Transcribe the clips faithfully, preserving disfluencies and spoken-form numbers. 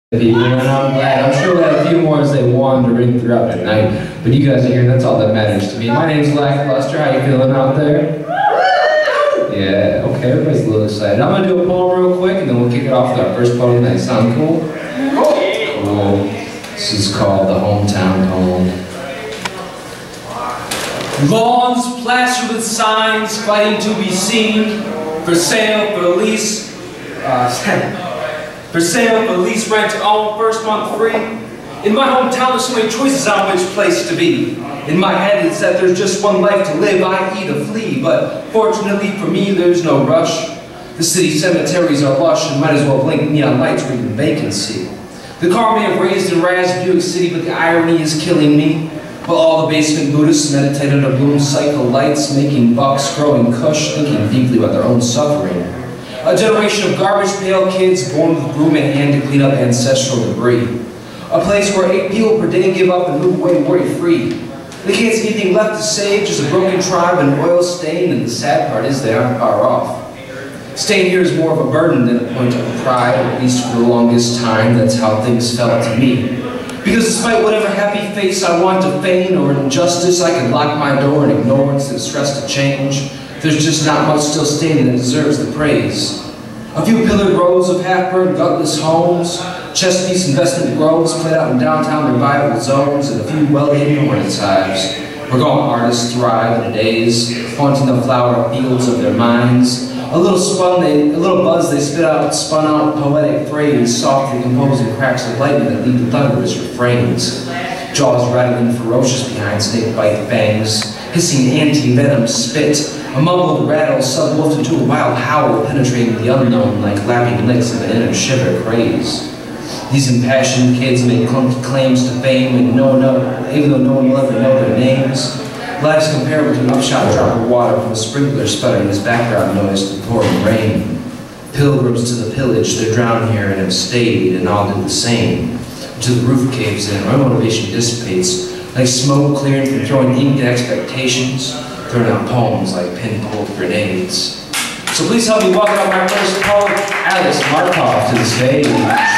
People, and I'm glad. I'm sure we had a few more as they wandering throughout the night, but you guys are here, and that's all that matters to me. My name's Lac Luster. How you feeling out there? Yeah, okay, everybody's a little excited. I'm gonna do a poem real quick, and then we'll kick it off with our first poem. That sound cool? Cool. This is called The Hometown Poem. Lawns plastered with signs fighting to be seen, for sale, for lease, uh, for sale, for lease, rent, own, first month free. In my hometown, there's so many choices on which place to be. In my head, it's that there's just one life to live, that is to flee. But fortunately for me, there's no rush. The city cemeteries are lush and might as well blink neon lights reading vacancy. The car may have raised and razzed Buick City, but the irony is killing me. While all the basement Buddhists meditate under moon cycle lights, making bucks, growing kush, thinking deeply about their own suffering. A generation of garbage pail kids born with a broom in hand to clean up ancestral debris. A place where eight people per day give up and move away worry-free. They can't see anything left to save, just a broken tribe and oil stain, and the sad part is they aren't far off. Staying here is more of a burden than a point of pride, at least for the longest time. That's how things felt to me. Because despite whatever happy face I want to feign or injustice, I can lock my door in ignorance and stress to change. There's just not much still standing that deserves the praise. A few pillared rows of half-burned, gutless homes, chest-piece investment groves played out in downtown revival zones, and a few well-hidden hornets hives. Where gone artists thrive in a daze, haunting the flower fields of their minds. A little spun, they, a little buzz they spit out, spun out poetic phrase, softly composing cracks of lightning that lead to thunderous refrains. Jaws rattling ferocious behind snake-bite fangs, hissing anti-venom spit. A mumbled rattle subwoofed into a wild howl, penetrating the unknown like lapping licks of an inner shiver craze. These impassioned kids make clunky claims to fame, and no one, know, even though no one will ever know their names. Lives comparable to an upshot drop of water from a sprinkler sputtering as background noise to the pouring rain. Pilgrims to the pillage, they're drowned here and have stayed, and all do the same. Until the roof caves in, our motivation dissipates, like smoke clearing from throwing ink at expectations, throwing out poems like pinball grenades. So please help me welcome out my first poet, Alice Markov, to the stage.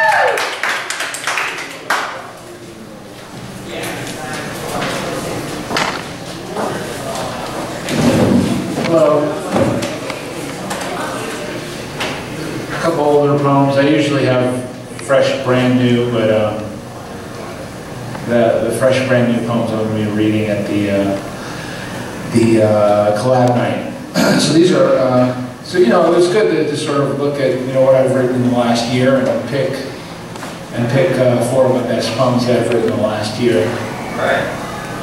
Hello. A couple older poems. I usually have fresh, brand new, but um, the the fresh, brand new poems I'm going to be reading at the uh, the uh, collab night. So these are. Uh, so you know, it was good to, to sort of look at you know what I've written in the last year and pick and pick uh, four of my best poems that I've written in the last year. Right.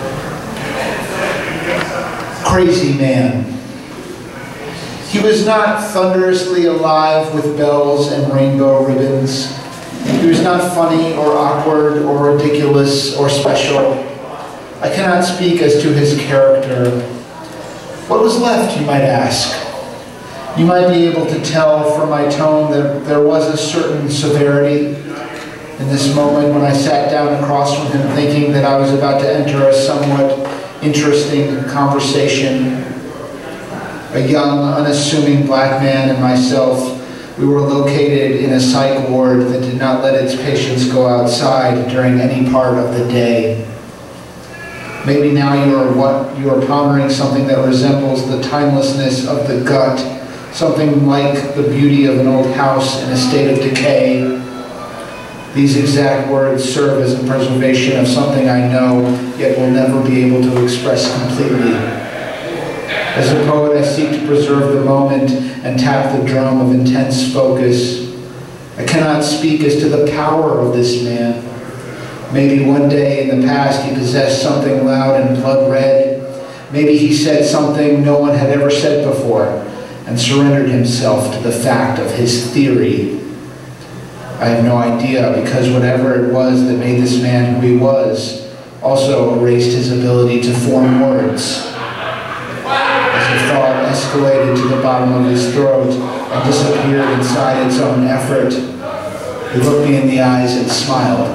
Crazy man. He was not thunderously alive with bells and rainbow ribbons. He was not funny or awkward or ridiculous or special. I cannot speak as to his character. What was left, you might ask? You might be able to tell from my tone that there was a certain severity in this moment when I sat down across from him thinking that I was about to enter a somewhat interesting conversation. A young, unassuming black man and myself, we were located in a psych ward that did not let its patients go outside during any part of the day. Maybe now you are what you are pondering something that resembles the timelessness of the gut, something like the beauty of an old house in a state of decay. These exact words serve as a preservation of something I know, yet will never be able to express completely. As a poet, I seek to preserve the moment and tap the drum of intense focus. I cannot speak as to the power of this man. Maybe one day in the past he possessed something loud and blood red. Maybe he said something no one had ever said before and surrendered himself to the fact of his theory. I have no idea, because whatever it was that made this man who he was also erased his ability to form words. As the thought escalated to the bottom of his throat and disappeared inside its own effort, he looked me in the eyes and smiled.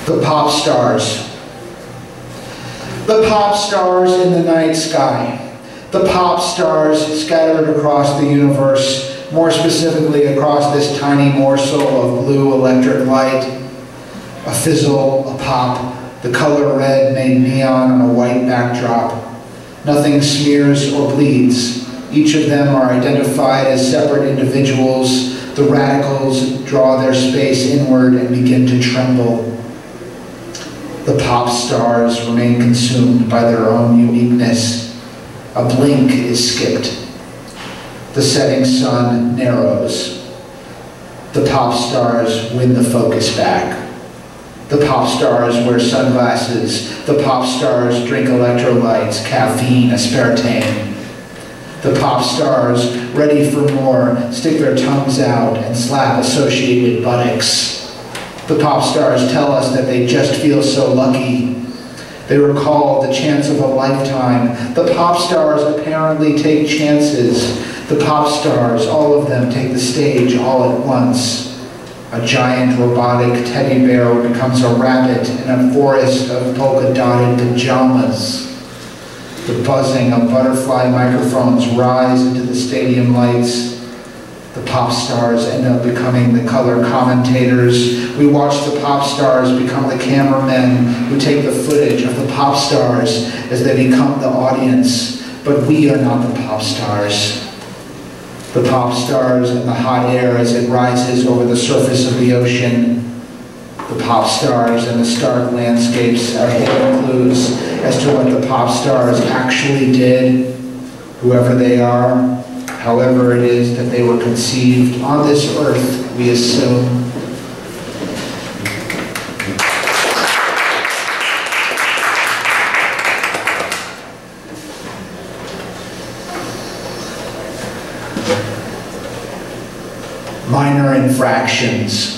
The pop stars. The pop stars in the night sky. The pop stars scattered across the universe, more specifically across this tiny morsel of blue electric light. A fizzle, a pop, the color red made neon on a white backdrop. Nothing smears or bleeds. Each of them are identified as separate individuals. The radicals draw their space inward and begin to tremble. The pop stars remain consumed by their own uniqueness. A blink is skipped. The setting sun narrows. The pop stars win the focus back. The pop stars wear sunglasses. The pop stars drink electrolytes, caffeine, aspartame. The pop stars, ready for more, stick their tongues out and slap associated buttocks. The pop stars tell us that they just feel so lucky. They recall the chance of a lifetime. The pop stars apparently take chances. The pop stars, all of them, take the stage all at once. A giant robotic teddy bear becomes a rabbit in a forest of polka-dotted pajamas. The buzzing of butterfly microphones rise into the stadium lights. The pop stars end up becoming the color commentators. We watch the pop stars become the cameramen who take the footage of the pop stars as they become the audience. But we are not the pop stars. The pop stars in the hot air as it rises over the surface of the ocean. The pop stars and the stark landscapes are hidden clues as to what the pop stars actually did, whoever they are, however it is that they were conceived on this earth, we assume. Minor infractions.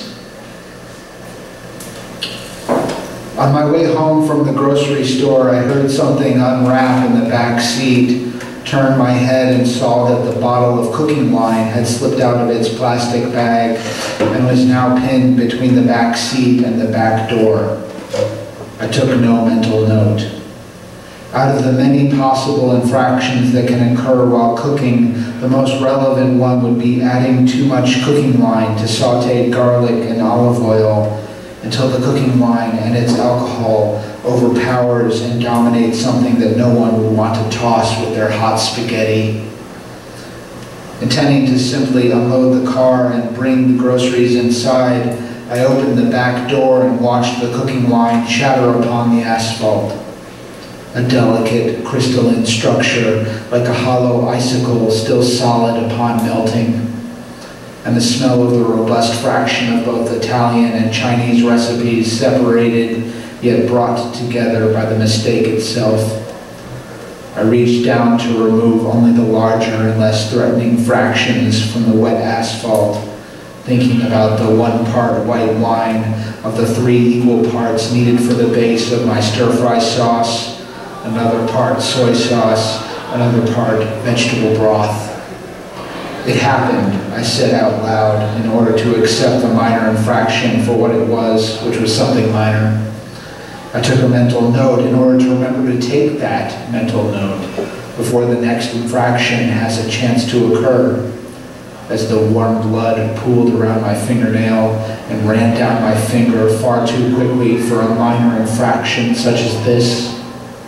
On my way home from the grocery store, I heard something unwrap in the back seat, turned my head and saw that the bottle of cooking wine had slipped out of its plastic bag and was now pinned between the back seat and the back door. I took no mental note. Out of the many possible infractions that can occur while cooking, the most relevant one would be adding too much cooking wine to sauteed garlic and olive oil until the cooking wine and its alcohol overpowers and dominates something that no one would want to toss with their hot spaghetti. Intending to simply unload the car and bring the groceries inside, I opened the back door and watched the cooking wine shatter upon the asphalt. A delicate, crystalline structure, like a hollow icicle still solid upon melting. And the smell of the robust fraction of both Italian and Chinese recipes separated, yet brought together by the mistake itself. I reached down to remove only the larger and less threatening fractions from the wet asphalt, thinking about the one part white wine of the three equal parts needed for the base of my stir-fry sauce, another part soy sauce, another part vegetable broth. It happened, I said out loud, in order to accept the minor infraction for what it was, which was something minor. I took a mental note in order to remember to take that mental note before the next infraction has a chance to occur. As the warm blood pooled around my fingernail and ran down my finger far too quickly for a minor infraction such as this.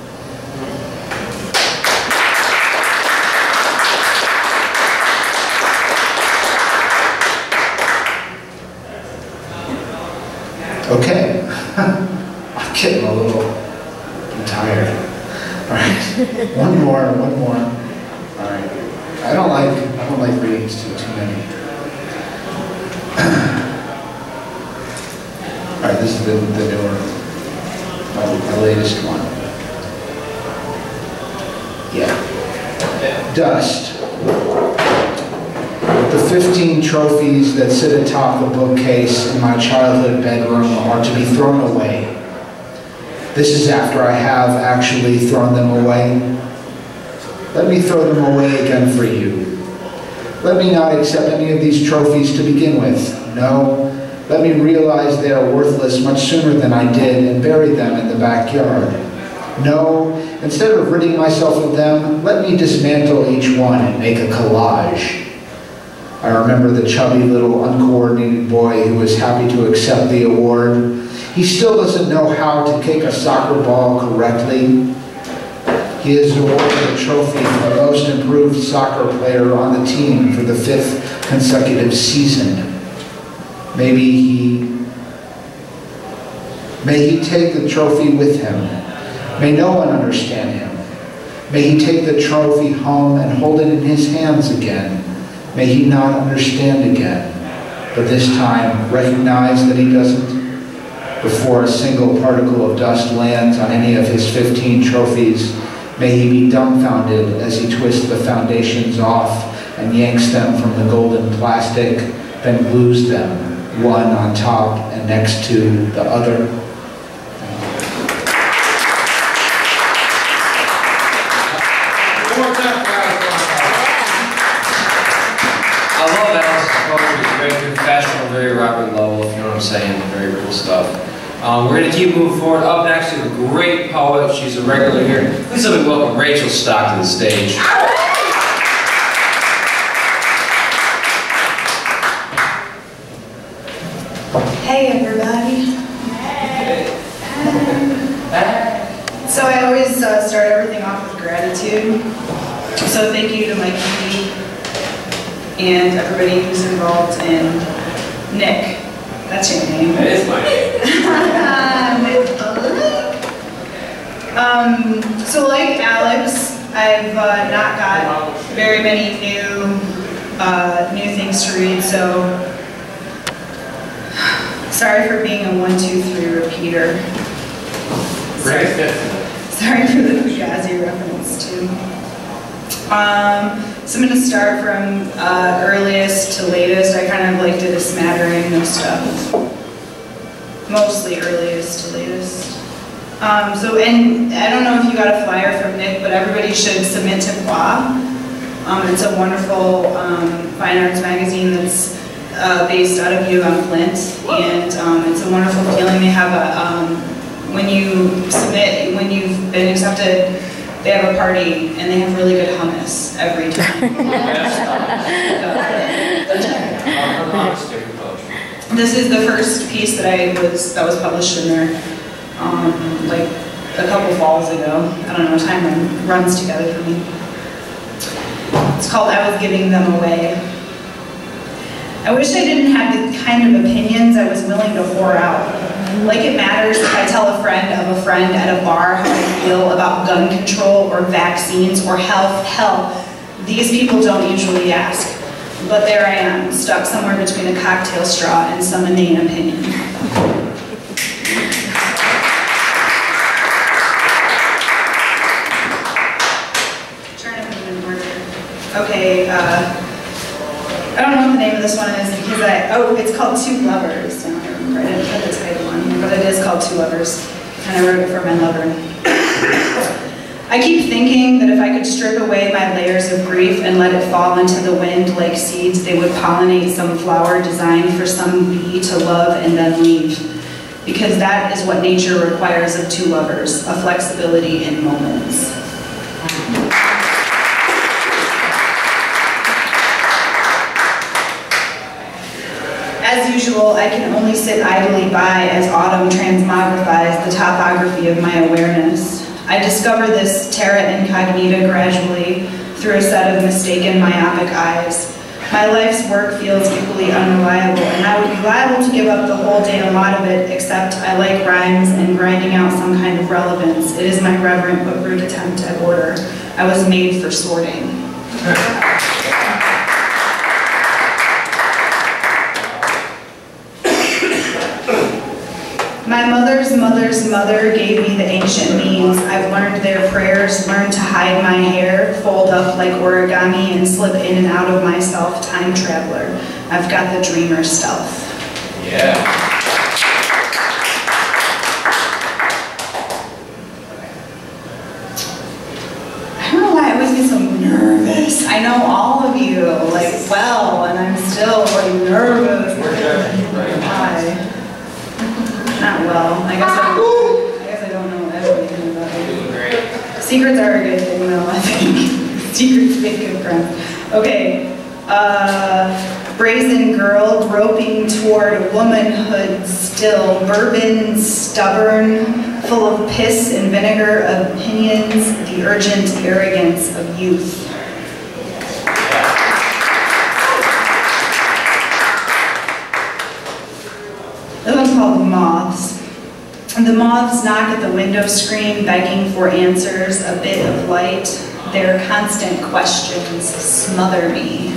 Okay, I'm getting a little I'm tired. All right, one more, one more. All right, I don't like I don't like readings too too many. All right, this is the the newer, my, my latest one. Yeah, dust. The fifteen trophies that sit atop the bookcase in my childhood bedroom are to be thrown away. This is after I have actually thrown them away. Let me throw them away again for you. Let me not accept any of these trophies to begin with. No, Let me realize they are worthless much sooner than I did and bury them in the backyard. No, instead of ridding myself of them, let me dismantle each one and make a collage. I remember the chubby little uncoordinated boy who was happy to accept the award. He still doesn't know how to kick a soccer ball correctly. He is awarded a trophy for the most improved soccer player on the team for the fifth consecutive season. Maybe he, may he take the trophy with him. May no one understand him. May he take the trophy home and hold it in his hands again. May he not understand again, but this time recognize that he doesn't. Before a single particle of dust lands on any of his fifteen trophies, may he be dumbfounded as he twists the foundations off and yanks them from the golden plastic, then glues them, one on top and next to the other. I love Alice's poetry. It's very professional, very Robert Lovell, if you know what I'm saying. Very cool stuff. Um, we're going to keep moving forward. Up next is a great poet. She's a regular here. Please let me welcome Rachel Stock to the stage. Hey everybody. So I always uh, start everything off with gratitude. So thank you to my community and everybody who's involved, and Nick, that's your name. That is my name. um, so like Alex, I've uh, not got very many new, uh, new things to read, so sorry for being a one, two, three repeater. Sorry, sorry for the Fugazi reference too. Um, so I'm going to start from uh, earliest to latest. I kind of like did a smattering of stuff. Mostly earliest to latest. Um, so, and I don't know if you got a flyer from Nick, but everybody should submit to Q A. Um, it's a wonderful um, fine arts magazine that's uh, based out of U on Flint, and um, it's a wonderful feeling. They have a, um, when you submit, when you've been accepted, they have a party, and they have really good hummus every time. This is the first piece that I was that was published in there, um, like a couple falls ago. I don't know, time run, runs together for me. It's called "I Was Giving Them Away." I wish I didn't have the kind of opinions I was willing to pour out. Like it matters if I tell a friend of a friend at a bar how I feel about gun control or vaccines or health. Hell, these people don't usually ask. But there I am, stuck somewhere between a cocktail straw and some inane opinion. Trying to put it in order. Okay, uh, I don't know what the name of this one is because I, oh, it's called Two Lovers. Now I remember, I didn't put the title on here, but it is called Two Lovers, and I wrote it for my lover. I keep thinking that if I could strip away my layers of grief and let it fall into the wind like seeds, they would pollinate some flower designed for some bee to love and then leave. Because that is what nature requires of two lovers, a flexibility in moments. As usual, I can only sit idly by as autumn transmogrifies the topography of my awareness. I discover this terra incognita gradually through a set of mistaken myopic eyes. My life's work feels equally unreliable, and I would be liable to give up the whole damn lot of it, except I like rhymes and grinding out some kind of relevance. It is my reverent but rude attempt at order. I was made for sorting. My mother's mother's mother gave me the ancient means. I've learned their prayers, learned to hide my hair, fold up like origami, and slip in and out of myself, time traveler. I've got the dreamer stealth. Yeah. I don't know why I always get so nervous. I know all of you, like, well, and I'm still, like, nervous. We're nervous, right? Not well. I guess I, I guess I don't know everything about it. Secrets are a good thing, though, I think. Secrets make good friends. Okay. Uh, brazen girl groping toward womanhood still. Bourbon, stubborn, full of piss and vinegar opinions, the urgent arrogance of youth. This one's called Moths. The moths knock at the window screen, begging for answers, a bit of light. Their constant questions smother me.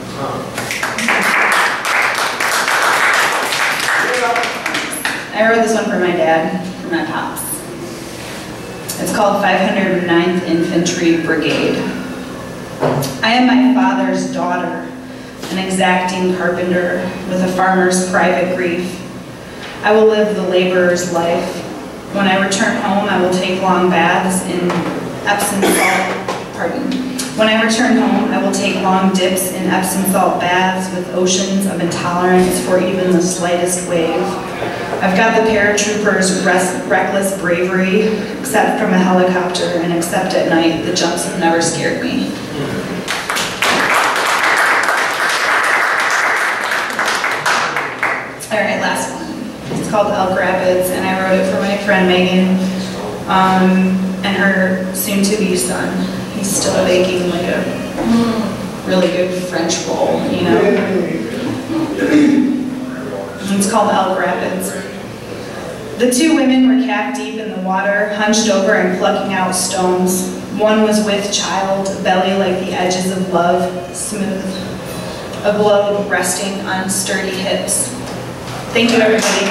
I wrote this one for my dad, for my pops. It's called five hundred ninth Infantry Brigade. I am my father's daughter, an exacting carpenter with a farmer's private grief. I will live the laborer's life. When I return home, I will take long baths in Epsom salt, pardon. When I return home, I will take long dips in Epsom salt baths with oceans of intolerance for even the slightest wave. I've got the paratroopers' reckless bravery, except from a helicopter, and except at night, the jumps have never scared me. All right, last one. It's called Elk Rapids, and I wrote it for my friend Megan um, and her soon-to-be son. He's still baking like a really good French roll, you know? It's called Elk Rapids. The two women were calf deep in the water, hunched over and plucking out stones. One was with child, belly like the edges of love, smooth. A globe resting on sturdy hips. Thank you, everybody.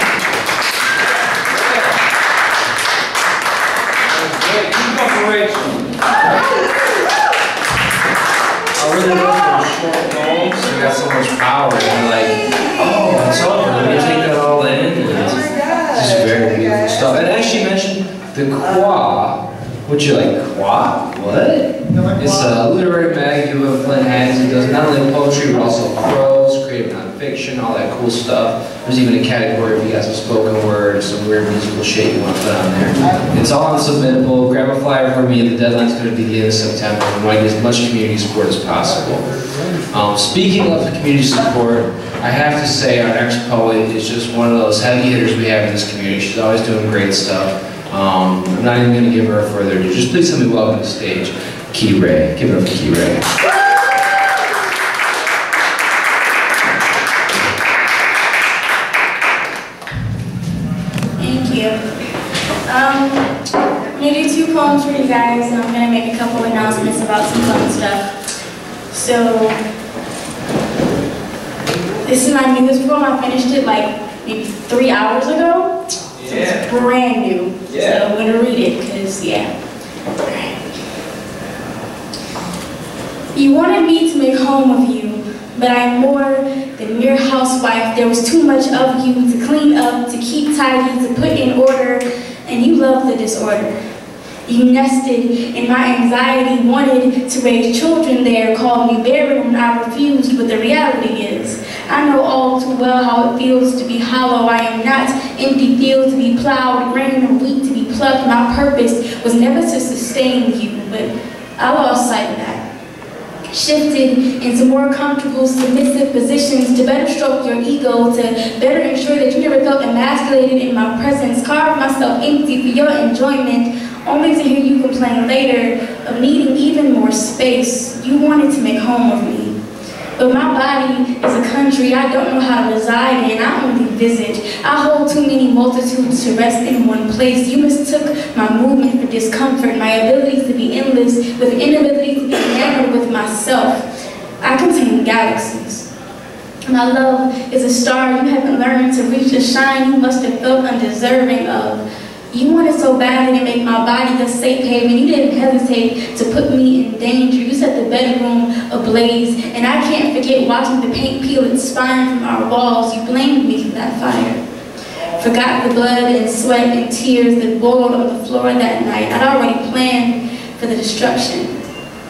I really love those short poems. They got so much power. And you're like, oh, it's over. Let me take that all in. And it's just very beautiful stuff. And as she mentioned, the Qua, which you're like, Qua? What? It's a literary mag of Flint has. It does not only poetry, but also prose, creative nonfiction, all that cool stuff. There's even a category if you got some spoken word, some weird musical shit you want to put on there. It's all unsubmittable. Grab a flyer for me. The deadline's going to be the end of September. We want to get as much community support as possible. Um, speaking of community support, I have to say our next poet is just one of those heavy hitters we have in this community. She's always doing great stuff. Um, I'm not even going to give her a further ado. Just please help me welcome to the stage, Key Ray. Give it up for Key Ray. Thank you. Um, I'm going to do two poems for you guys, and I'm going to make a couple announcements about some fun stuff. So, this is my newest poem. I finished it like maybe three hours ago. So yeah. It's brand new. Yeah. So I'm going to read it because, yeah. Alright. You wanted me to make home with you, but I'm more than mere housewife. There was too much of you to clean up, to keep tidy, to put in order, and you love the disorder. You nested in my anxiety, wanted to raise children there, called me barren when I refused, but the reality is, I know all too well how it feels to be hollow. I am not empty fields to be plowed, grain or wheat to be plucked. My purpose was never to sustain you, but I lost sight of that. Shifted into more comfortable, submissive positions to better stroke your ego, to better ensure that you never felt emasculated in my presence, carved myself empty for your enjoyment, only to hear you complain later of needing even more space. You wanted to make home with me. But my body is a country I don't know how to reside in. I only visit. I hold too many multitudes to rest in one place. You mistook my movement for discomfort, my abilities to be endless, with inability to be enamored with myself. I contain galaxies. My love is a star you haven't learned to reach a shine you must have felt undeserving of. You wanted so badly to make my body a safe haven. You didn't hesitate to put me in danger. You set the bedroom ablaze, and I can't forget watching the paint peel its spine from our walls. You blamed me for that fire. Forgot the blood and sweat and tears that boiled on the floor that night. I'd already planned for the destruction.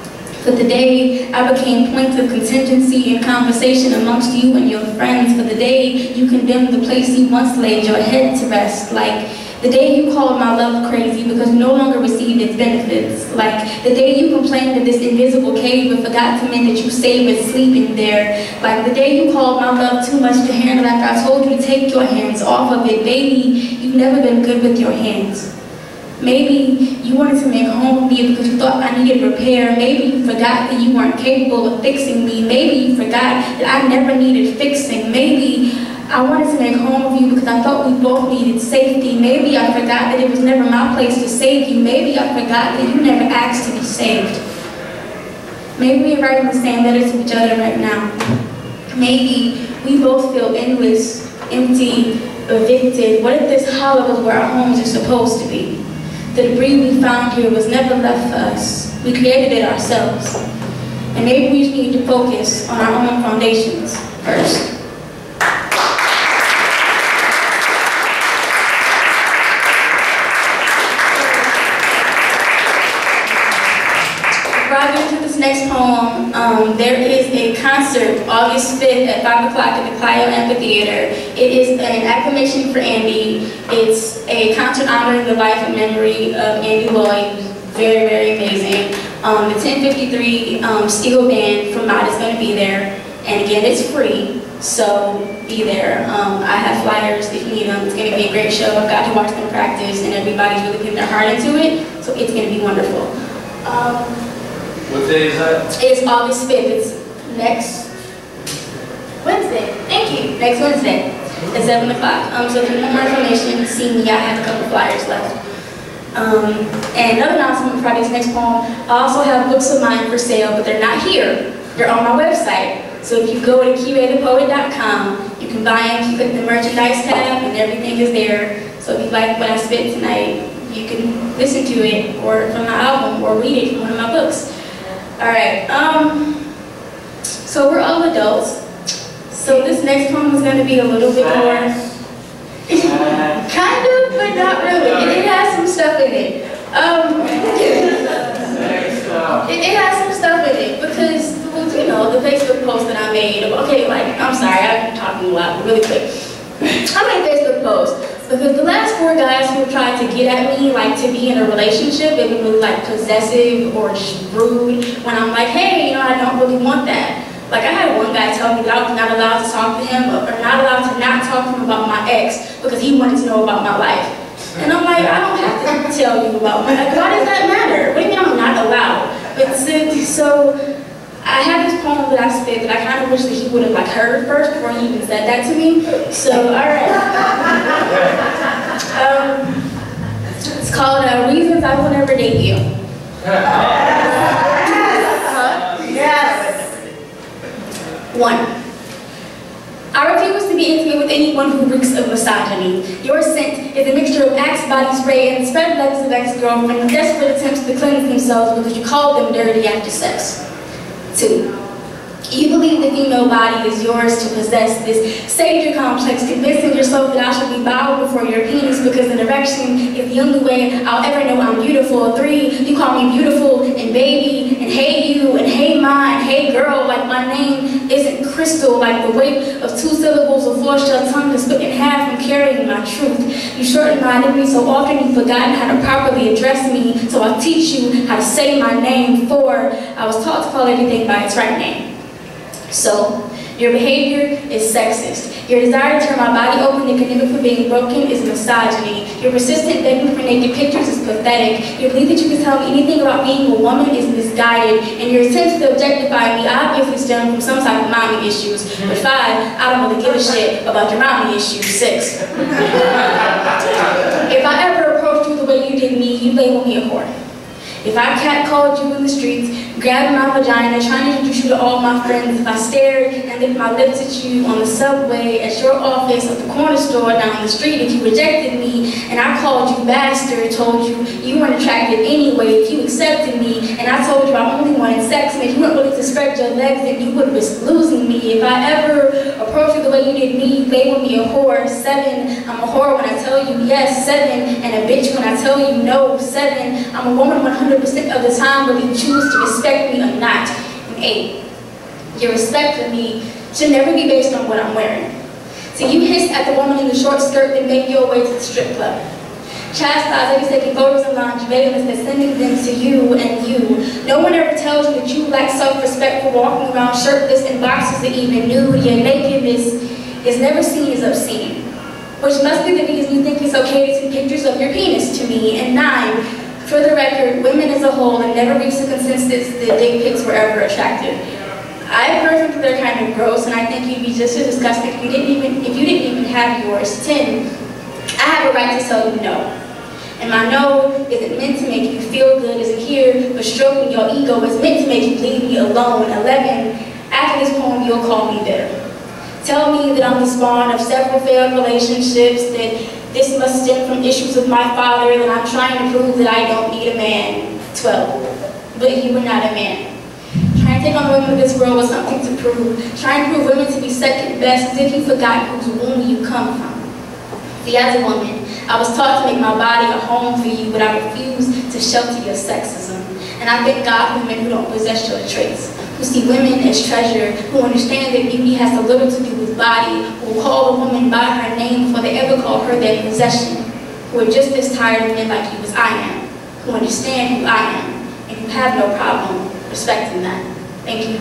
For the day I became points of contingency and conversation amongst you and your friends. For the day you condemned the place you once laid your head to rest. Like the day you called my love crazy because you no longer received its benefits. Like the day you complained of this invisible cave but forgot to mean that you savored sleeping there. Like the day you called my love too much to handle after I told you to take your hands off of it. Baby, you've never been good with your hands. Maybe you wanted to make home with me because you thought I needed repair. Maybe you forgot that you weren't capable of fixing me. Maybe you forgot that I never needed fixing. Maybe I wanted to make home with you because I thought we both needed safety. Maybe I forgot that it was never my place to save you. Maybe I forgot that you never asked to be saved. Maybe we're writing the same letter to each other right now. Maybe we both feel endless, empty, evicted. What if this hollow is where our homes are supposed to be? The debris we found here was never left for us. We created it ourselves. And maybe we just need to focus on our own foundations first. Before I get into this next poem, um, there is a concert August fifth at five o'clock at the Clio Amphitheater. It is an acclamation for Andy. It's a concert honoring the life and memory of Andy Lloyd. Very, very amazing. Um, the ten fifty-three um, Steel Band from Mott is going to be there. And again, it's free, so be there. Um, I have flyers if you need them. It's going to be a great show. I've got to watch them practice, and everybody's really putting their heart into it, so it's going to be wonderful. Um, What day is that? It's August fifth. It's next Wednesday. Thank you. Next Wednesday at seven o'clock. Um, so if you want more information, see me. I have a couple flyers left. Um, and another announcement before I do this next poem, I also have books of mine for sale, but they're not here. They're on my website. So if you go to kiwe the poet dot com, you can buy them, you click the merchandise tab, and everything is there. So if you like what I spit tonight, you can listen to it, or from my album, or read it from one of my books. Alright, um, so we're all adults, so this next poem is going to be a little bit more, kind of, but not really. It, it has some stuff in it. Um, it, it has some stuff in it, because, you know, the Facebook post that I made, okay, like, I'm sorry, I'm talking a lot, really quick. I made a Facebook post. Because the last four guys who tried to get at me, like to be in a relationship, they were really like possessive or just rude. When I'm like, hey, you know, I don't really want that. Like I had one guy tell me that I was not allowed to talk to him, or not allowed to not talk to him about my ex because he wanted to know about my life. And I'm like, I don't have to tell you about my life. Why does that matter? What do you mean I'm not allowed? But so I have this poem that I spit that I kind of wish that he would have like heard first before he even said that to me. So, all right. Um, it's called uh, Reasons I Will Never Date You. Huh? Yes. One. I refuse to be intimate with anyone who reeks of misogyny. Your scent is a mixture of Axe body spray and spread legs of ex-girlfriends with desperate attempts to cleanse themselves because you called them dirty after sex. Two, you believe the female body is yours to possess. This savior complex, convincing yourself that I should be bowed before your penis because an erection is the only way I'll ever know I'm beautiful. Three, you call me beautiful and baby and hey you and hey mine, hey girl, like my name isn't crystal, like the weight of two syllables of four-shell tongue is split in half from carrying my truth. You shorten my identity so often you've forgotten how to properly address me, so I'll teach you how to say my name. Four, I was taught to call everything by its right name. So, your behavior is sexist. Your desire to turn my body open and condemn it for being broken is misogyny. Your persistent begging for naked pictures is pathetic. Your belief that you can tell me anything about being a woman is misguided. And your attempts to objectify me obviously stem from some type of mommy issues. But five, I don't really give a shit about your mommy issues. Six. If I ever approached you the way you did me, you label me a whore. If I catcalled you in the streets, grabbed my vagina, trying to introduce you to all my friends, if I stared and licked my lips at you on the subway, at your office, at the corner store, down the street, if you rejected me, and I called you bastard, told you you weren't attractive anyway, if you accepted me, and I told you I only wanted sex, and if you weren't willing to spread your legs, then you would risk losing me. If I ever approached you the way you did me, label me a whore. Seven, I'm a whore when I tell you yes. Seven, and a bitch when I tell tell you no. Seven, I'm a woman one hundred percent of the time, whether you choose to respect me or not. And eight, your respect for me should never be based on what I'm wearing. So you hiss at the woman in the short skirt that make your way to the strip club. Chastise every taking photos of lingerie and they're sending them to you and you. No one ever tells you that you lack self-respect for walking around shirtless in boxes or even nude. Your nakedness is never seen as obscene. Which must be the reason you think it's okay to see pictures of your penis to me. And nine, for the record, women as a whole have never reached a consensus that dick pics were ever attractive. I've heard them that they're kind of gross, and I think you'd be just as disgusted if you didn't even if you didn't even have yours. Ten, I have a right to tell you no. And my no isn't meant to make you feel good, isn't here for stroking your ego, it's meant to make you leave me alone. Eleven, after this poem, you'll call me bitter. Tell me that I'm the spawn of several failed relationships, that this must stem from issues with my father, that I'm trying to prove that I don't need a man. Twelve, but you were not a man. Trying to take on women of this world was something to prove. Trying to prove women to be second best as if you forgot whose womb you come from. See, as a woman, I was taught to make my body a home for you, but I refuse to shelter your sexism. And I thank God for women who don't possess your traits, who see women as treasure, who understand that beauty has so little to do with body, who will call a woman by her name before they ever call her their possession, who are just as tired of men like you as I am, who understand who I am, and who have no problem respecting that. Thank you.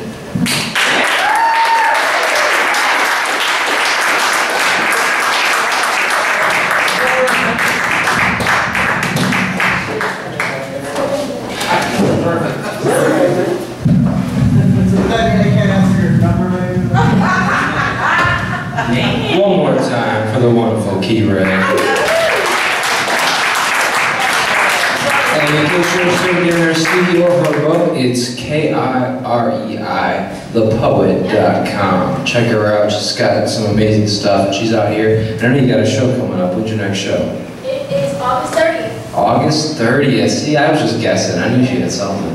One more time for the wonderful Key Ray. And in case you're interested in her C D or her book, it's K I R E I, the poet dot com. Check her out, she's got some amazing stuff. She's out here. And I know you got a show coming up. When's your next show? It is August thirtieth. August thirtieth. See, I was just guessing. I knew she had something.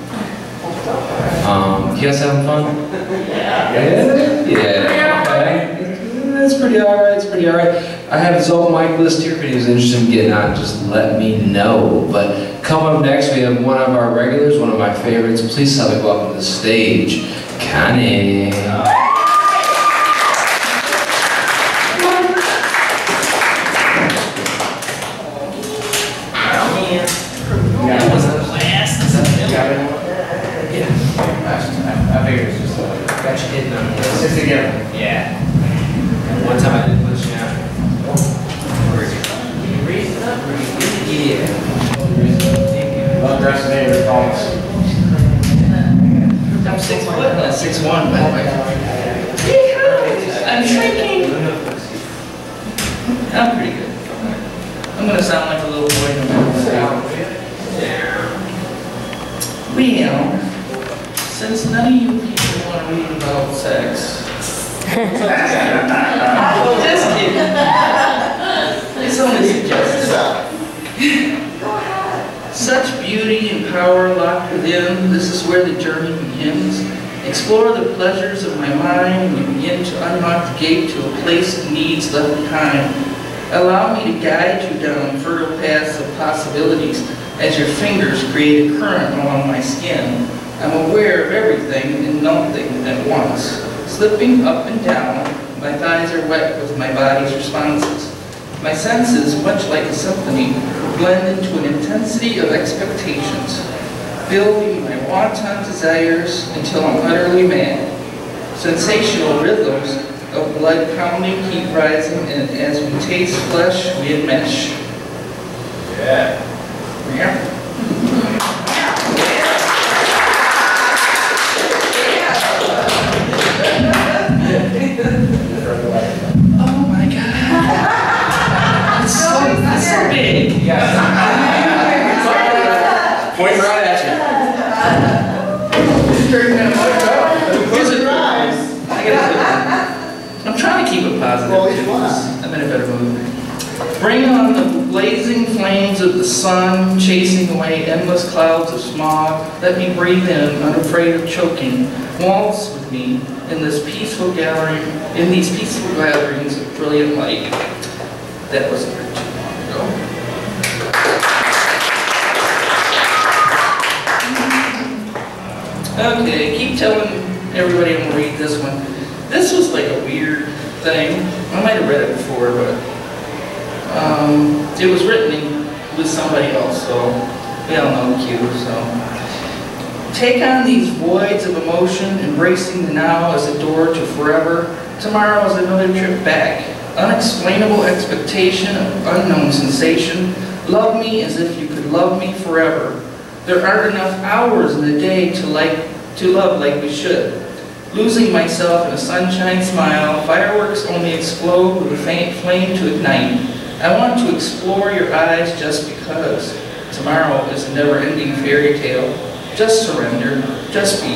Um, you guys having fun? Yeah. Yeah? Yeah. Okay. It's pretty alright, it's pretty alright. I have his old mic list here, if anyone's interested in getting on, just let me know. But coming up next, we have one of our regulars, one of my favorites. Please help me welcome to the stage, Connie. One time I did push you out. Yeah. Well dressed neighbor, Thomas. I'm six foot, not six one, by the way. I'm shrinking. I'm pretty good. I'm gonna sound like a little boy no matter what. Well, since none of you people want to read about sex. Just kidding. It's only suggested. Such beauty and power locked within, this is where the journey begins. Explore the pleasures of my mind and you begin to unlock the gate to a place of needs left behind. Allow me to guide you down fertile paths of possibilities as your fingers create a current along my skin. I'm aware of everything and nothing at once. Slipping up and down, my thighs are wet with my body's responses. My senses, much like a symphony, blend into an intensity of expectations, building my wanton desires until I'm utterly mad. Sensational rhythms of blood pounding keep rising, and as we taste flesh, we enmesh. Yeah. Yeah. Oh my God. It's so, it's so big. Yeah. Point right at you. Here's a, I gotta, I'm trying to keep it positive. I'm in a better mood. Bring on the blazing flames of the sun, chasing away endless clouds of smog. Let me breathe in, unafraid of choking. Waltz with me in this peaceful gathering, in these peaceful gatherings of brilliant light. That wasn't very too long ago. Okay, keep telling everybody I'm gonna read this one. This was like a weird thing. I might have read it before, but um, it was written with somebody else, so we all know Q, so. Take on these voids of emotion, embracing the now as a door to forever. Tomorrow is another trip back. Unexplainable expectation of unknown sensation. Love me as if you could love me forever. There aren't enough hours in the day to like to love like we should. Losing myself in a sunshine smile, fireworks only explode with a faint flame to ignite. I want to explore your eyes just because. Tomorrow is a never-ending fairy tale. Just surrender, just be.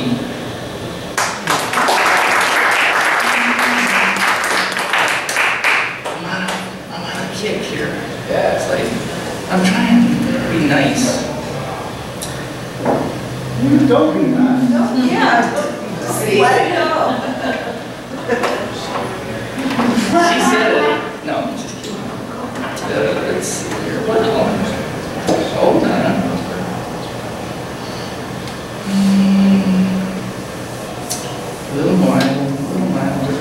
I'm on a, I'm on a kick here. Yeah, it's like, I'm trying to be nice. Don't be nice. Yeah. See? Let it go. She said it. No, I'm just kidding. Uh, let's see here. Wow. Hold on. Mm. A little mild, a little milder.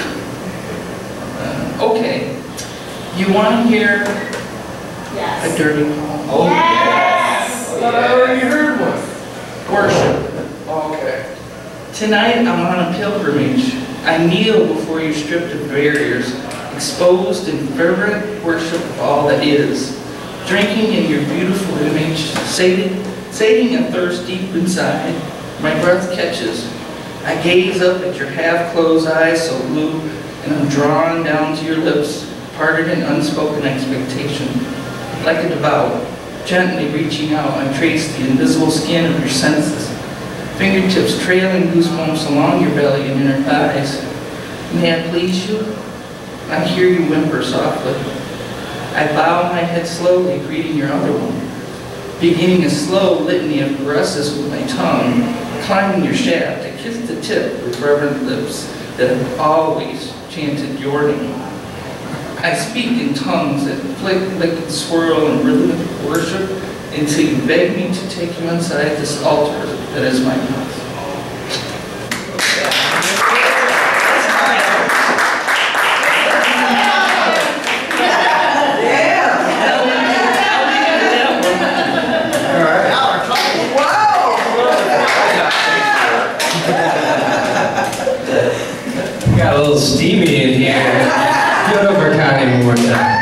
Uh, okay. You want to hear Yes. a dirty poem? Oh, yes. Oh, yeah. I already heard one. Worship. Okay. Tonight I'm on a pilgrimage. I kneel before you stripped of barriers, exposed in fervent worship of all that is. Drinking in your beautiful image, sating, sating a thirst deep inside, my breath catches. I gaze up at your half-closed eyes so blue, and I'm drawn down to your lips, parted in unspoken expectation. Like a devout, gently reaching out, I trace the invisible skin of your senses. Fingertips trailing goosebumps along your belly and inner thighs. May I please you? I hear you whimper softly. I bow my head slowly, greeting your other one. Beginning a slow litany of caresses with my tongue, climbing your shaft, I kiss the tip with reverent lips that have always chanted your name. I speak in tongues that flick, lick, and swirl in rhythmic worship until you beg me to take you inside this altar that is my mouth. Got a little steamy in here. Give it up for Connie one more time.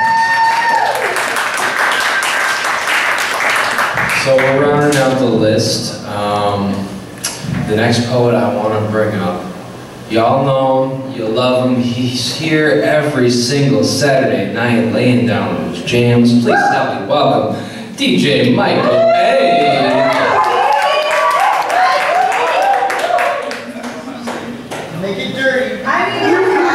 So we're rounding out the list. Um, the next poet I want to bring up, y'all know him, you love him. He's here every single Saturday night laying down those jams. Please help me welcome D J Michael A. Make it dirty. I mean,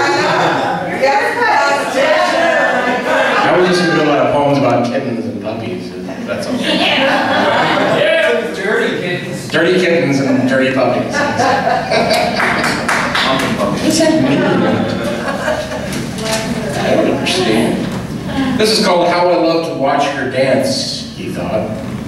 I was just gonna do a lot of poems about kittens and puppies. That's all. Yeah, dirty kittens. Dirty kittens and dirty puppies. I don't understand. This is called How I Love to Watch Her Dance, he thought.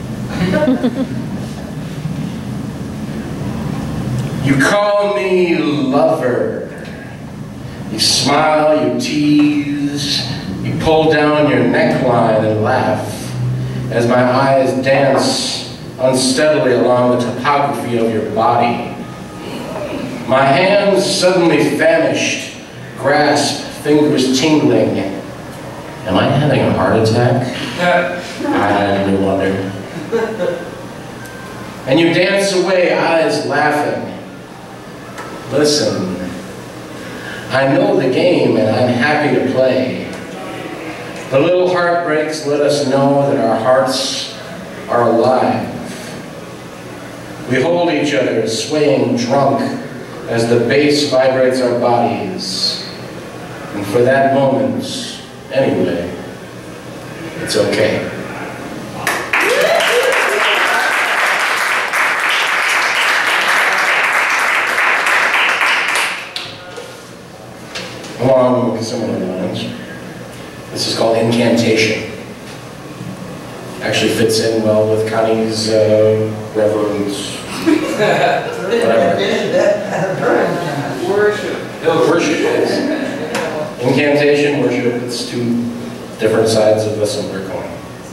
You call me lover. You smile, you tease, you pull down your neckline and laugh as my eyes dance unsteadily along the topography of your body. My hands suddenly famished, grasp, fingers tingling. Am I having a heart attack? I no wonder. And you dance away, eyes laughing. Listen, I know the game and I'm happy to play. The little heartbreaks let us know that our hearts are alive. We hold each other, swaying drunk as the bass vibrates our bodies. And for that moment, anyway, it's okay. Along with similar lines, this is called Incantation. Actually fits in well with Connie's uh, reverence Worship. No, worship is. Incantation, worship, it's two different sides of a similar coin.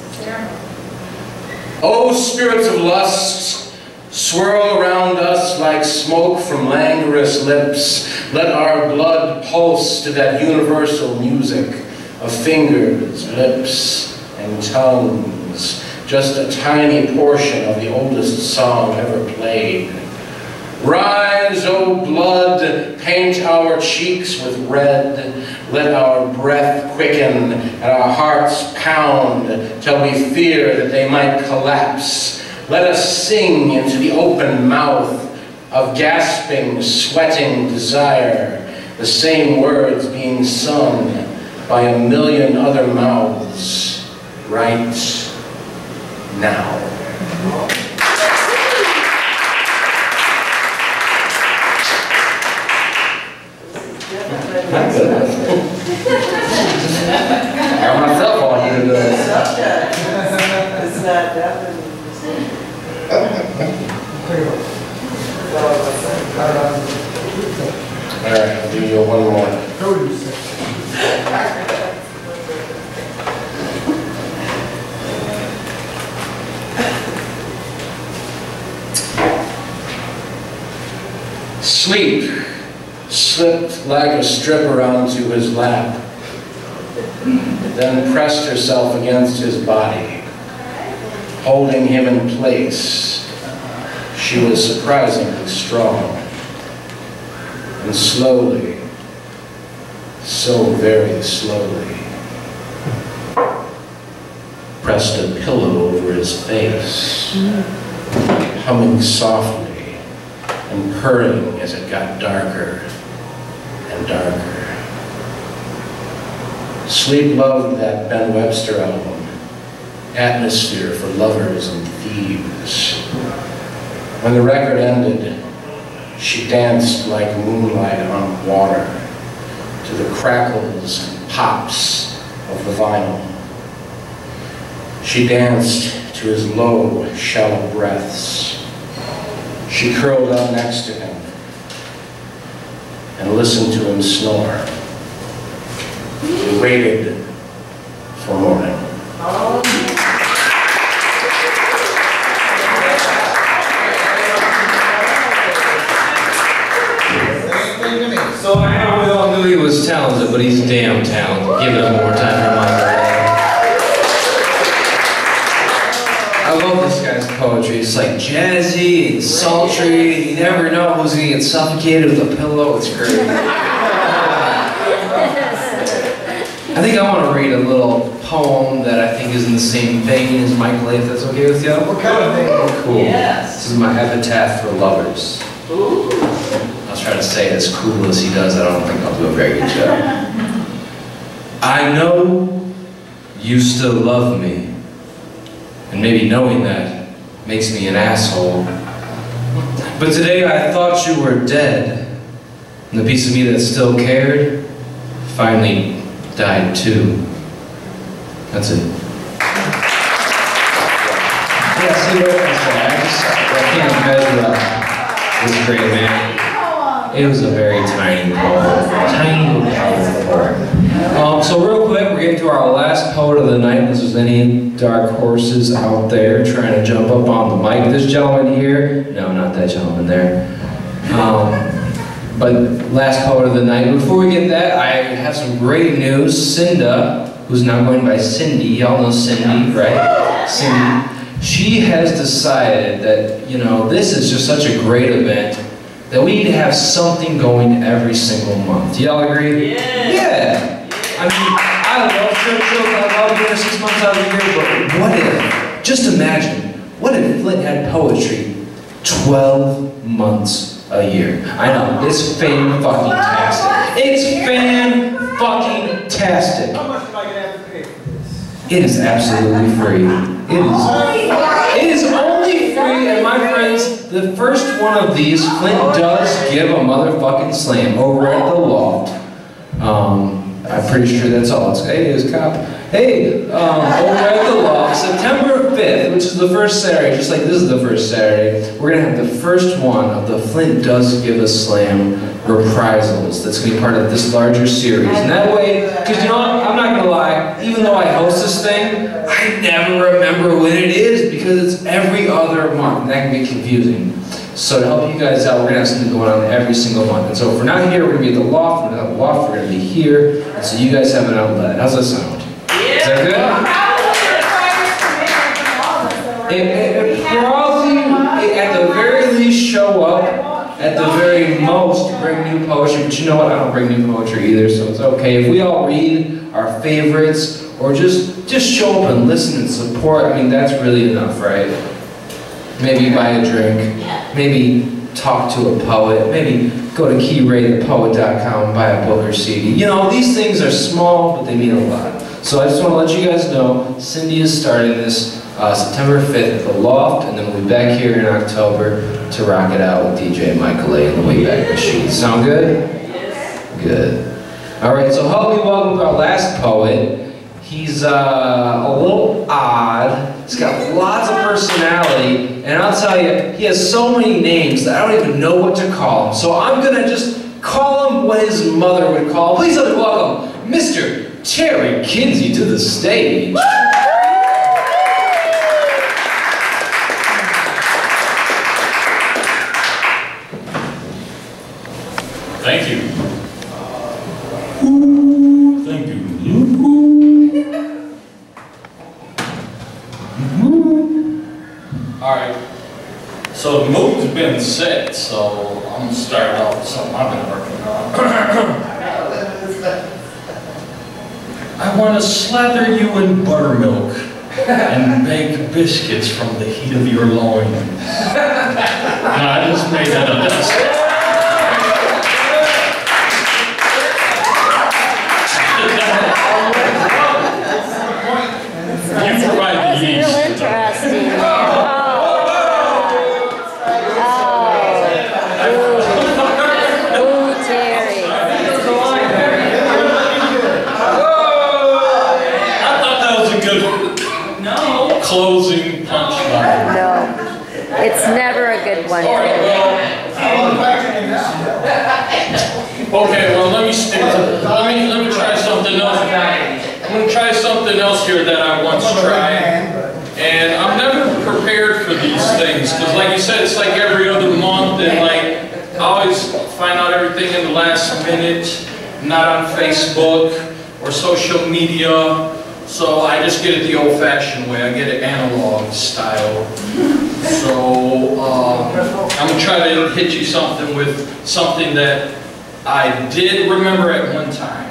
Oh, spirits of lust, swirl around us like smoke from languorous lips. Let our blood pulse to that universal music of fingers, lips, and tongues. Just a tiny portion of the oldest song ever played. Rise, O blood, paint our cheeks with red. Let our breath quicken and our hearts pound till we fear that they might collapse. Let us sing into the open mouth of gasping, sweating desire, the same words being sung by a million other mouths right now. Not good. I got myself all here today. It's not definitely. Alright, I'll do you one more. Sleep slipped like a stripper onto his lap, then pressed herself against his body, holding him in place. She was surprisingly strong, and slowly, so very slowly, pressed a pillow over his face, humming softly and purring as it got darker and darker. Sleep loved that Ben Webster album, Atmosphere for Lovers and Thieves. When the record ended, she danced like moonlight on water to the crackles and pops of the vinyl. She danced to his low, shallow breaths. She curled up next to him and listened to him snore. She waited for morning. So I know we all knew he was talented, but he's damn talented. Give it more time for Michael. I love this guy's poetry. It's like jazzy and sultry. You never know who's going to get suffocated with a pillow. It's great. I think I want to read a little poem that I think is in the same vein as Michael, if that's okay with you. What kind of thing? Cool. Yes. This is my epitaph for lovers. Ooh. I'll try to say it as cool as he does. I don't think I'll do a very good job. I know you still love me. And maybe knowing that makes me an asshole. But today I thought you were dead. And the piece of me that still cared finally died too. That's it. Yeah, see what I say. I just I can't measure up. This great man. It was a very tiny poem. Tiny, powerful poem. Um, so real quick, we're getting to our last poet of the night. Unless there's any dark horses out there trying to jump up on the mic. This gentleman here, no, not that gentleman there. Um, but last poet of the night. Before we get that, I have some great news. Cinda, who's now going by Cindy, y'all know Cindy, right? Cindy. She has decided that, you know, this is just such a great event that we need to have something going every single month. Do y'all agree? Yeah. Yeah. I mean, I love Churchills, I love doing six months out of the year, but what if, just imagine, what if Flint had poetry twelve months a year? I know, it's fan-fucking-tastic. It's fan-fucking-tastic. How much am I going to have to pay for this? It is absolutely free. It is. It is only free, and my friends, the first one of these, Flint does give a motherfucking slam over at the Loft. Um, I'm pretty sure that's all. It's, hey, it's cop. Hey, um, over at the Loft, September fifth, which is is the first Saturday, just like this is the first Saturday, we're going to have the first one of the Flint Does Give a Slam reprisals. That's going to be part of this larger series. And that way, because you know what, I'm not going to lie, even though I host this thing, I never remember when it is because it's every other month, and that can be confusing. So to help you guys out, we're going to have something going on every single month. And so if we're not here, we're going to be at the loft, we're going to have the loft, we're going to be here, and so you guys have an outlet. How's that sound? Is that good? It, it, it probably, it, at the very least, show up. At the very most, bring new poetry. But you know what? I don't bring new poetry either, so it's okay. If we all read our favorites, or just just show up and listen and support, I mean, that's really enough, right? Maybe buy a drink. Maybe talk to a poet. Maybe go to key ray the poet dot com, buy a book or C D. You know, these things are small, but they mean a lot. So I just want to let you guys know, Cindy is starting this uh, September fifth at the Loft, and then we'll be back here in October to rock it out with D J Michael A. and the Wayback Machine. Sound good? Yes. Good. All right, so help me welcome our last poet. He's uh, a little odd. He's got lots of personality, and I'll tell you, he has so many names that I don't even know what to call him. So I'm gonna just call him what his mother would call him. Please let me welcome Mister Terry Kinsey to the stage. Thank you. Ooh, thank you. Ooh. All right. So the mood's been set, so I'm gonna start off with something I've been working on. I want to slather you in buttermilk and bake biscuits from the heat of your loins. No, I just made that up. That's You provide the yeast. Real interesting. Oh. Oh. Ooh, Terry. I thought that was a good no. closing punchline. No, it's never a good one. All right, well, okay, well, let me stick to, let me, let me try something else. I'm going to try something else here that I once tried, and I'm never prepared for these things, because like you said, it's like every other month, and like, I always find out everything in the last minute, not on Facebook or social media, so I just get it the old-fashioned way. I get it analog style. So, uh, I'm going to try to hit you something with something that I did remember at one time.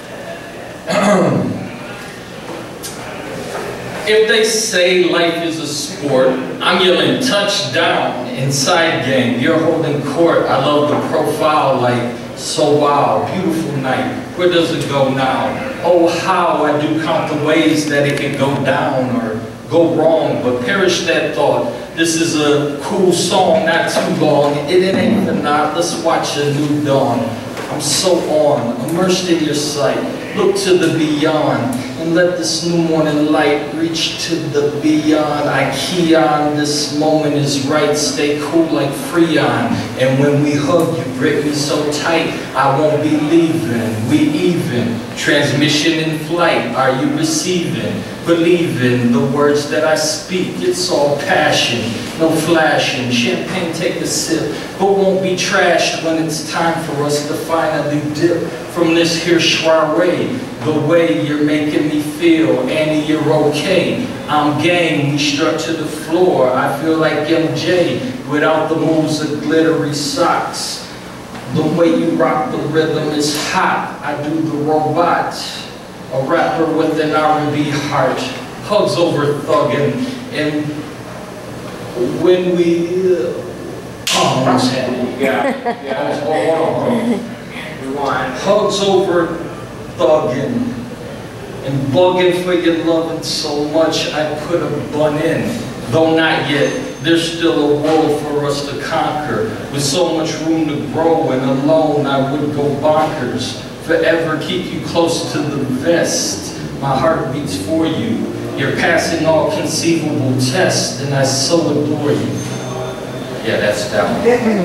If they say life is a sport, I'm yelling touchdown, inside game, you're holding court. I love the profile, like, so wow, beautiful night. Where does it go now? Oh, how I do count the ways that it can go down or go wrong, but perish that thought. This is a cool song, not too long. It, it ain't for naught. Let's watch a new dawn. I'm so on, immersed in your sight. Look to the beyond, and let this new morning light reach to the beyond. I key on, this moment is right. Stay cool like Freon. And when we hug, you grip me so tight, I won't be leaving. We even. Transmission in flight, are you receiving? Believe in the words that I speak. It's all passion, no flashing. Champagne, take a sip, but won't be trashed when it's time for us to finally dip from this here soiree. The way you're making me feel, Annie, you're okay. I'm game, we struck to the floor. I feel like M J without the moves of glittery socks. The way you rock the rhythm is hot. I do the robot. A rapper with an R and B heart. Hugs over thuggin'. And when we... Uh, oh, almost had it. Yeah, yeah. Hold on, hold on. Rewind. Hugs over thuggin'. And bugging for your loving so much I put a bun in. Though not yet. There's still a world for us to conquer. With so much room to grow, and alone I would go bonkers. Forever keep you close to the vest. My heart beats for you. You're passing all conceivable tests, and I so adore you. Yeah, that's that one.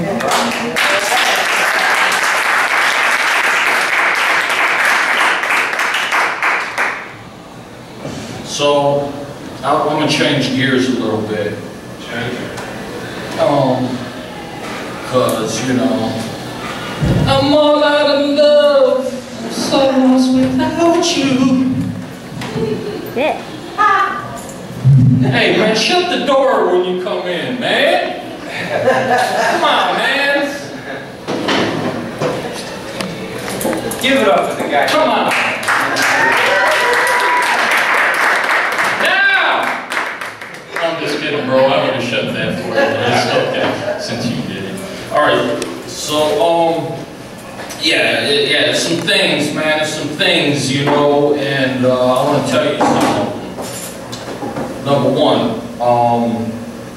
So, I'm gonna change gears a little bit. Um, cause, you know, I'm all out of love. I'm so lost without you. Yeah. Hey, man, shut the door when you come in, man. Come on, man. Give it up for the guy. Come on. Now! I'm just kidding, bro. I would have shut that for you. It's okay, since you did it. All right, so, um, yeah, yeah, some things, man. There's some things, you know, and uh, I want to tell you something. Number one, um,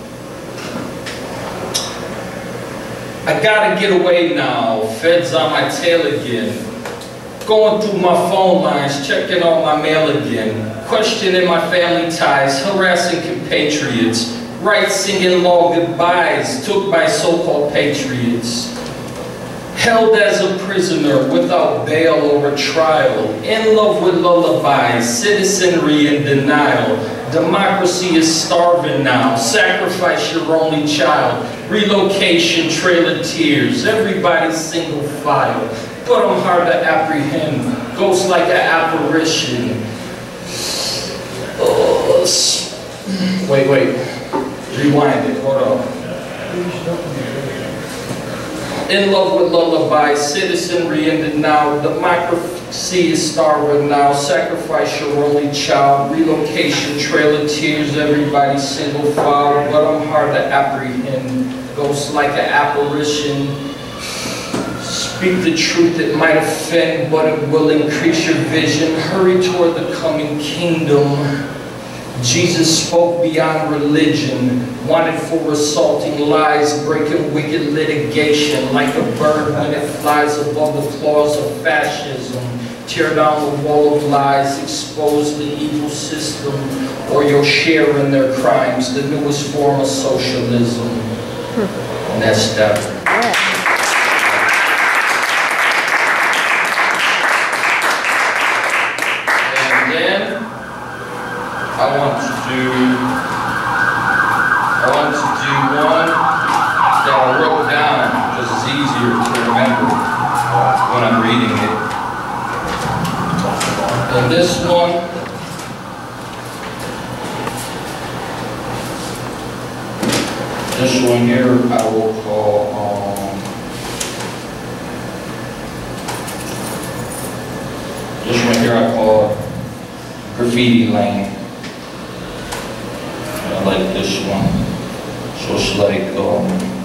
I gotta get away now. Feds on my tail again. Going through my phone lines, checking on my mail again. Questioning my family ties, harassing compatriots. Right singing long goodbyes, took by so-called patriots. Held as a prisoner without bail or a trial. In love with lullabies, citizenry in denial. Democracy is starving now. Sacrifice your only child. Relocation, trail of tears. Everybody's single file. But I'm hard to apprehend. Ghost like an apparition. Oh, wait, wait. Rewind it. Hold on. In love with lullabies, citizenry in the now. Democracy is starving now. Sacrifice your only child. Relocation, trail of tears. Everybody single file, but I'm hard to apprehend. Ghost like an apparition. Speak the truth, it might offend, but it will increase your vision. Hurry toward the coming kingdom. Jesus spoke beyond religion, wanted for assaulting lies, breaking wicked litigation, like a bird when it flies above the claws of fascism. Tear down the wall of lies, expose the evil system, or you'll share in their crimes, the newest form of socialism. And that's that. And then, I want to do, I want to do one that I wrote down because it's easier to remember when I'm reading it. And this one, this one here I will call, um, this one here I call Graffiti Lane. I like this one. So it's like um,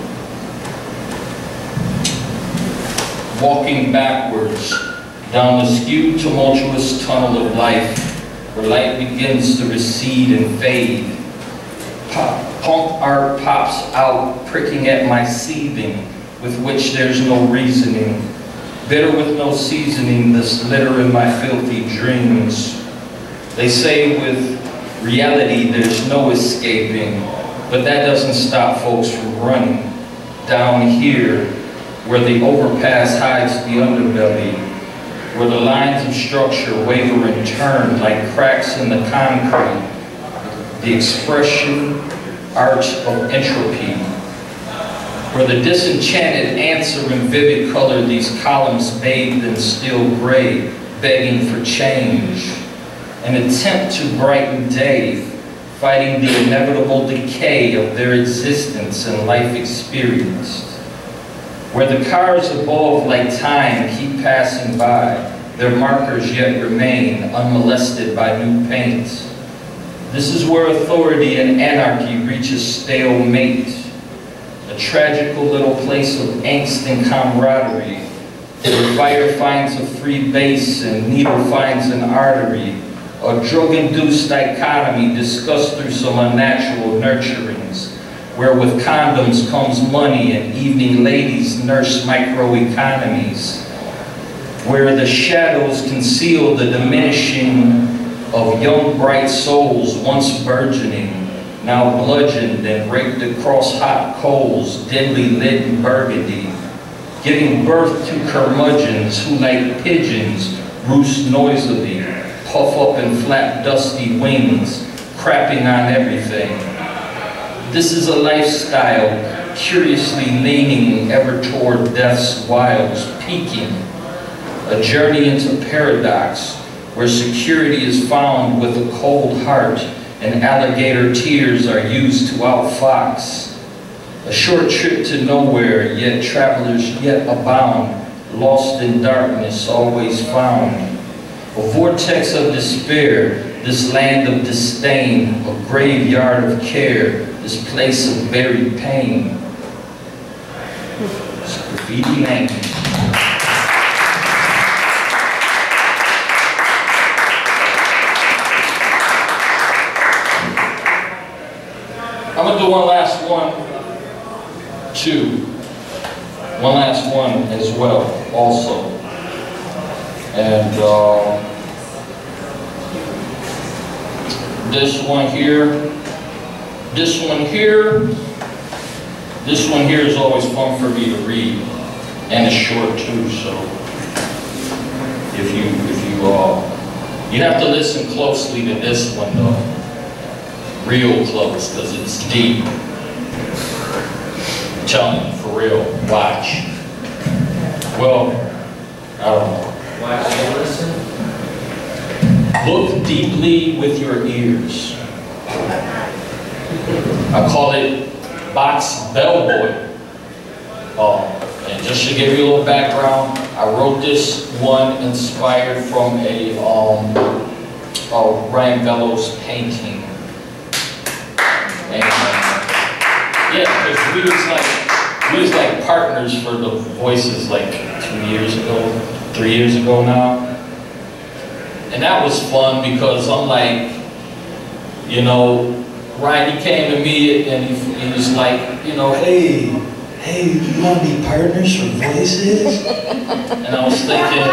walking backwards down the skewed, tumultuous tunnel of life, where light begins to recede and fade. Pop, punk art pops out, pricking at my seething, with which there's no reasoning. Bitter with no seasoning, this litter in my filthy dreams. They say with reality there's no escaping, but that doesn't stop folks from running. Down here, where the overpass hides the underbelly, where the lines of structure waver and turn like cracks in the concrete, the expression, art of entropy, where the disenchanted answer in vivid color, these columns bathed in steel gray, begging for change. An attempt to brighten day, fighting the inevitable decay of their existence and life experienced. Where the cars evolve like time, keep passing by, their markers yet remain unmolested by new paint. This is where authority and anarchy reach a stalemate, a tragical little place of angst and camaraderie, where fire finds a free base and needle finds an artery, a drug-induced dichotomy discussed through some unnatural nurturings, where with condoms comes money and evening ladies nurse microeconomies, where the shadows conceal the diminishing of young bright souls once burgeoning, now bludgeoned and raked across hot coals, dimly lit in burgundy, giving birth to curmudgeons who like pigeons roost noisily, puff up and flap dusty wings, crapping on everything. This is a lifestyle curiously leaning ever toward death's wilds, peaking, a journey into paradox where security is found with a cold heart and alligator tears are used to outfox. A short trip to nowhere, yet travelers yet abound, lost in darkness, always found. A vortex of despair, this land of disdain, a graveyard of care, this place of buried pain. It's graffiti name. I'm gonna do one last one, two. One last one as well, also. And uh, this one here, this one here, this one here is always fun for me to read, and it's short too. So if you if you uh, you have to listen closely to this one though. Real close, because it's deep. I'm telling you, for real, watch. Well, I don't know. Watch and listen. Look deeply with your ears. I call it Box Bellboy. Uh, and just to give you a little background, I wrote this one inspired from a um, uh, Ryan Bellows painting. And, uh, yeah, because we was like we was like partners for the Voices like two years ago, three years ago now, and that was fun because I'm like, you know, Ryan, he came to me and he, he was like, you know, hey, hey, you want to be partners for Voices? And I was thinking,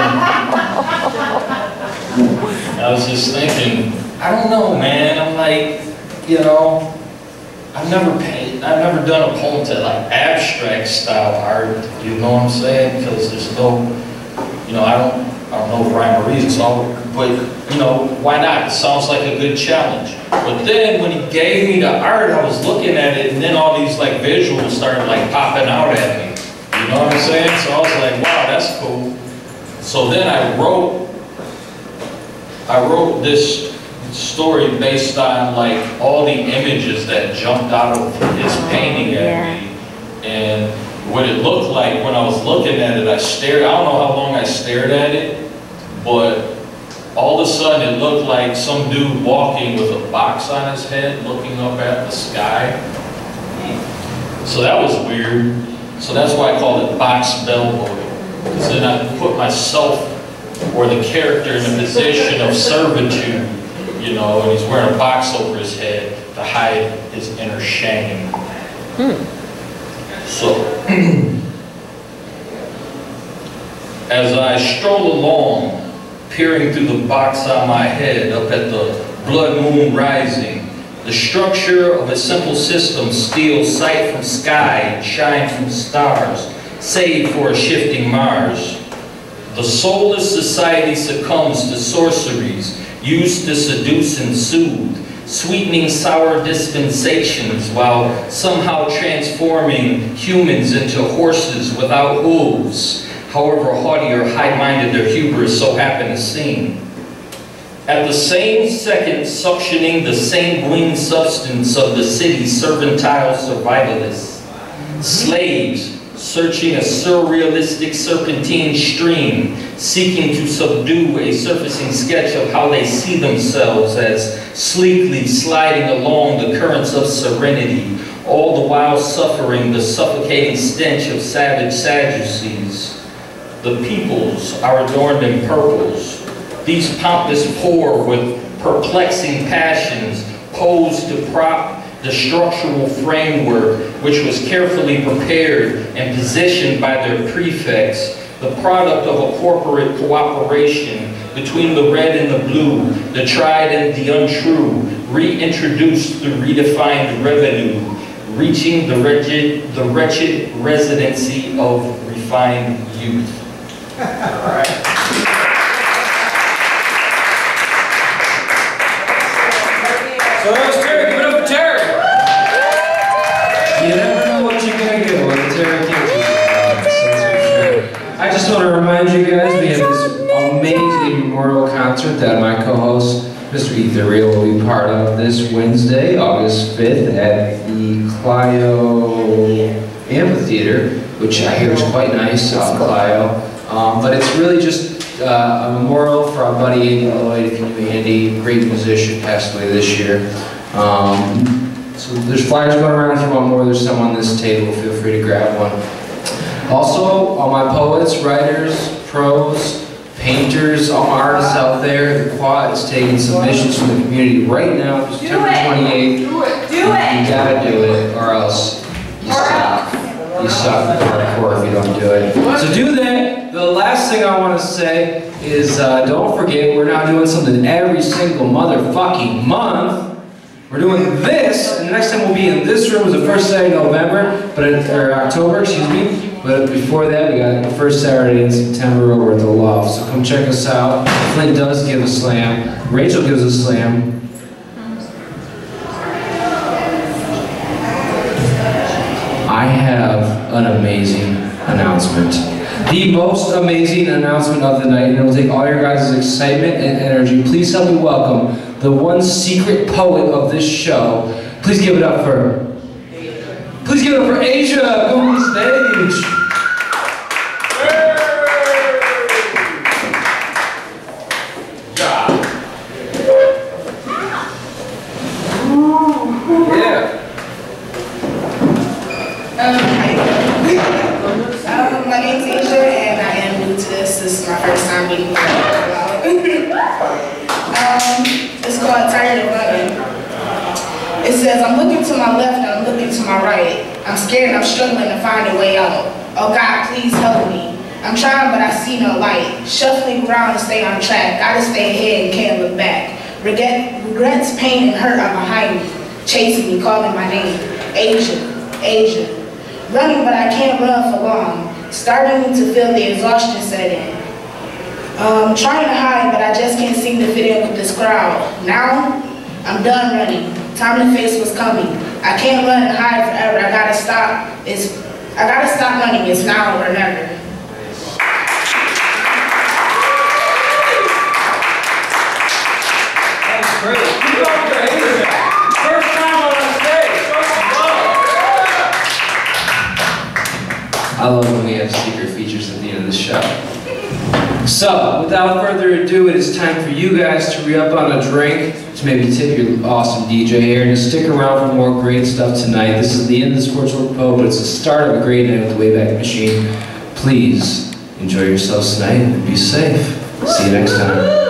I was just thinking, I don't know, man. I'm like, you know. I've never paid, I've never done a poem to like abstract style art, you know what I'm saying? Because there's no, you know, I don't, I don't know rhyme or reason, so, but, you know, why not? It sounds like a good challenge. But then when he gave me the art, I was looking at it, and then all these like visuals started like popping out at me. You know what I'm saying? So I was like, wow, that's cool. So then I wrote, I wrote this story based on like all the images that jumped out of his painting at yeah. me, and what it looked like when I was looking at it. I stared, I don't know how long I stared at it, but all of a sudden it looked like some dude walking with a box on his head looking up at the sky. So that was weird. So that's why I called it Box Bellboy, because then I put myself or the character in a position of servitude. You know, and he's wearing a box over his head to hide his inner shame. Hmm. So, as I stroll along, peering through the box on my head up at the blood moon rising, the structure of a simple system steals sight from sky and shine from stars, save for a shifting Mars. The soulless society succumbs to sorceries, used to seduce and soothe, sweetening sour dispensations while somehow transforming humans into horses without hooves, however haughty or high-minded their hubris so happen to seem. At the same second, suctioning the sanguine substance of the city's servile survivalists, slaves searching a surrealistic serpentine stream, seeking to subdue a surfacing sketch of how they see themselves as sleekly sliding along the currents of serenity, all the while suffering the suffocating stench of savage Sadducees. The peoples are adorned in purples. These pompous poor with perplexing passions pose to prop the structural framework which was carefully prepared and positioned by their prefects the product of a corporate cooperation between the red and the blue, the tried and the untrue, reintroduced through redefined revenue, reaching the wretched, the wretched residency of refined youth. All right. So that was Terry. Give it up for Terry. You never know what you're gonna get when Terry gives you. I just want to remind you guys we have this amazing memorial concert that my co-host, Mister Ethan Real, will be part of this Wednesday, August fifth at the Clio Amphitheater, which I hear is quite nice out in Clio. Um, but it's really just uh, a memorial for our buddy Andy Lloyd. If you knew Andy, great musician, passed away this year. Um, so there's flyers going around if you want more. There's some on this table. Feel free to grab one. Also, all my poets, writers, pros, painters, all my artists out there, the Quad is taking submissions from the community right now for September twenty-eighth. Do it. Do You it. gotta do it, or else you suck. You suck hardcore if you don't do it. So do that. The last thing I want to say is uh, don't forget, we're now doing something every single motherfucking month. We're doing this, and the next time we'll be in this room is the first Saturday in November, but it, or October, excuse me. But before that, we got the first Saturday in September over at the Loft. So come check us out. Flint does give a slam. Rachel gives a slam. I have an amazing announcement. The most amazing announcement of the night, and it will take all your guys' excitement and energy. Please help me welcome the one secret poet of this show. Please give it up for, please give it up for Asia. Come on the stage. Yeah. Um, um, my name's Asia, and I am new to this. This is my first time meeting you. um, it's called Tired of Running. It says, I'm looking to my left and I'm looking to my right. I'm scared and I'm struggling to find a way out. Oh God, please help me. I'm trying, but I see no light. Shuffling around to stay on track. Gotta stay ahead and can't look back. Regret, regrets, pain, and hurt are behind me. Chasing me, calling my name. Asia, Asia. Running, but I can't run for long. Starting to feel the exhaustion set in. Um, trying to hide, but I just can't seem to fit in with this crowd. Now, I'm done running. Time to face what's coming. I can't run and hide forever. I gotta stop. It's, I gotta stop running. It's now or never. That's great. Keep up your Asia. First time on the stage. Show some love. I love when we have secret features at the end of the show. So, without further ado, it is time for you guys to re-up on a drink, to maybe tip your awesome D J here, and to stick around for more great stuff tonight. This is the end of the Sports World Pub, but it's the start of a great night with the Wayback Machine. Please enjoy yourselves tonight and be safe. See you next time.